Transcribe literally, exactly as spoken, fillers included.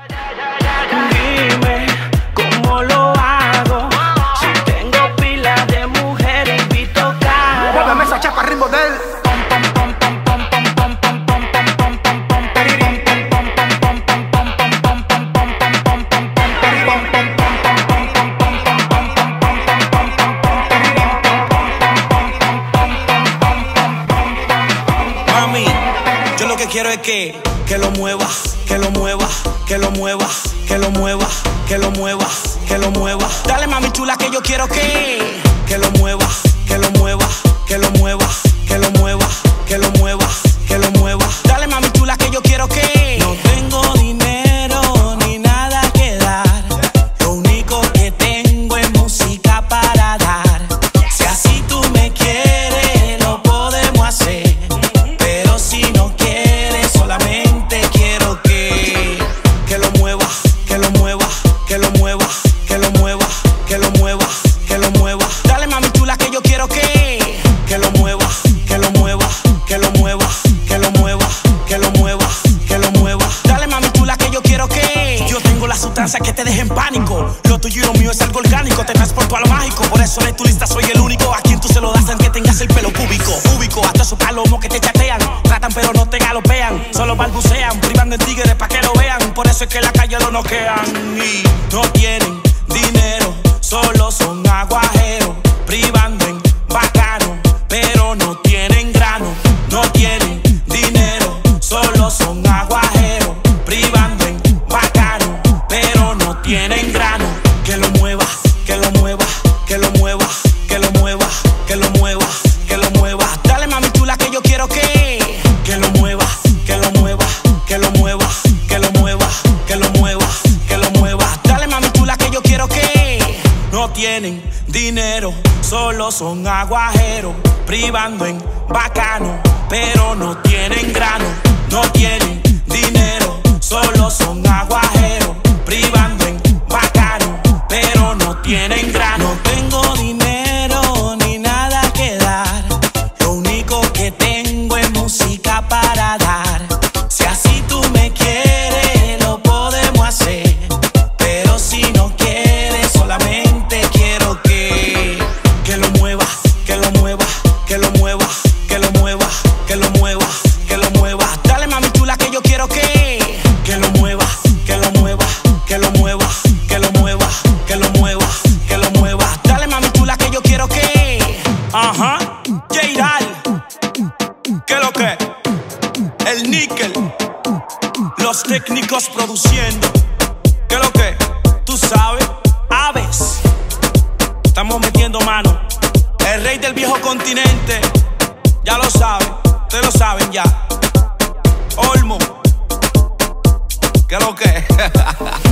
Dime cómo lo hago. Si tengo pila de mujeres, invito caro. Muéveme esa chapa al ritmo de él. Mami, yo lo que quiero es que, que lo mueva, que lo mueva, que lo mueva, que lo mueva, que lo mueva, que lo mueva. Dale mami chula que yo quiero que, que lo mueva, que lo mueva, que lo mueva, que lo mueva, que lo mueva, que lo mueva. Dale mami chula que yo quiero que. No tengo dinero ni nada que dar. Lo único que tengo es música para dar. Si así tú me quieres, lo podemos hacer. Pero si no quieres, solamente quiero que, que lo mueva, que lo mueva, que lo mueva, que lo mueva, que lo mueva, que lo mueva. Dale mami chula que yo quiero que, que lo mueva, que lo mueva, que lo mueva, que lo mueva, que lo mueva, que lo mueva. Dale mami chula que yo quiero que. Yo tengo la sustancia que te deja en pánico. Lo tuyo y lo mío es algo orgánico. Te transporto a lo mágico. Por eso de tu lista soy el único a quien tú se lo das aunque tengas el pelo cúbico. Cúbico, hasta esos palomos que te chatean. Tratan pero no te galopean. Solo balbucean, privando en tigres pa' que lo vean. Por eso es que en la calle lo noquean. Y no tienen dinero, solo son aguajeros. Privando en bacano, pero no tienen grano. No tienen dinero, solo son aguajeros. Privando en bacano, pero no tienen grano. Que lo mueva, que lo mueva, que lo mueva, que lo mueva, que lo mueva, que lo mueva. Dale mami chula que yo quiero que, que lo mueva, que lo mueva, que lo mueva, que lo mueva, que lo mueva, que lo mueva. Dale mami chula que yo quiero que. No tienen dinero, solo son aguajeros. Privando en bacano, pero no tienen grano. No tienen dinero, solo son aguajeros. Privando en bacano, pero no tienen grano. No tengo dinero ni nada que dar. Lo único que tengo es música para dar. Si así tú me quieres, lo podemos hacer. Pero si no quieres, solamente quiero que, que lo mueva, que lo mueva, que lo mueva, que lo mueva, que lo mueva, que lo mueva. Dale mami chula que yo quiero que, que lo mueva, que lo mueva, que lo mueva, que lo mueva, que lo mueva, que lo mueva. Dale mami chula que yo quiero que. Ajá, J Iral. ¿Qué lo que? El níquel. Los técnicos produciendo. ¿Qué lo que? Tú sabes, aves. Estamos metiendo mano. El rey del viejo continente. Ya lo saben, ustedes lo saben ya. Olmo. ¿Qué lo que?